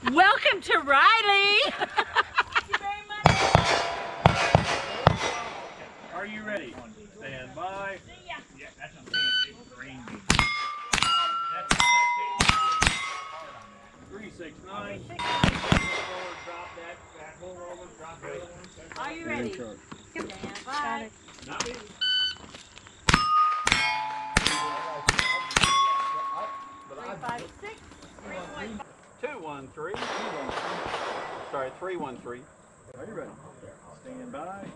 Welcome to Riley. Thank you very much. Are you ready? Stand by. See ya. Yeah, that's what I'm saying. It's green. 369. Drop that. Hold over. Drop that. Are you ready? Stand by. Not me. 356. 315. 213. Sorry, 313. Are you ready? Stand by.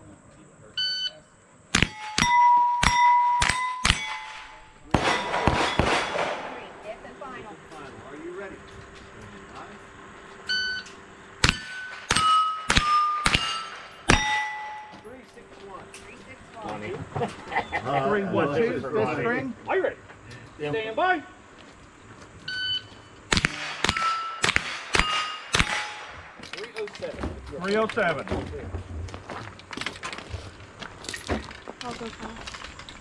Fifth and final. Are you ready? Stand by. 361. 312. 312. Fifth string. Are you ready? Stand by. 307. I'll go fast.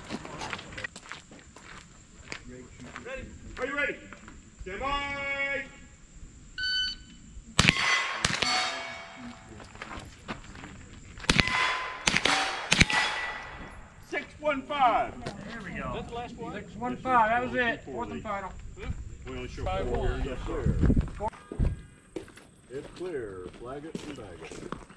Ready? Are you ready? Stand by. 615. There we go. That's the last one. 615. That was it. Fourth and final. We only show 5-1. Yes, sir. It's clear. Flag it and bag it.